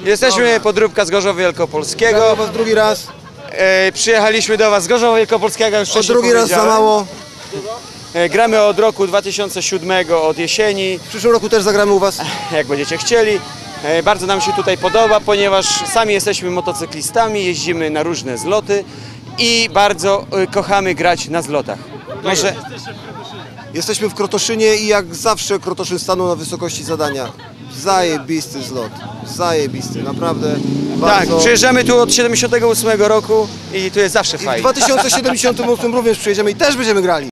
Jesteśmy podróbka z Gorzowa Wielkopolskiego. Gramy was drugi raz. Przyjechaliśmy do was z Gorzowa Wielkopolskiego, już wcześniej Drugi raz za mało. Gramy od roku 2007, od jesieni, W przyszłym roku też zagramy u was. jak będziecie chcieli. Bardzo nam się tutaj podoba, ponieważ sami jesteśmy motocyklistami, jeździmy na różne zloty i bardzo kochamy grać na zlotach. Może... Jesteśmy w Krotoszynie i jak zawsze Krotoszyn stanął na wysokości zadania. Zajebisty zlot. Zajebisty, naprawdę. Tak, Bardzo... przyjeżdżamy tu od 78 roku i tu jest zawsze I w fajnie. 2078 również przyjedziemy i też będziemy grali.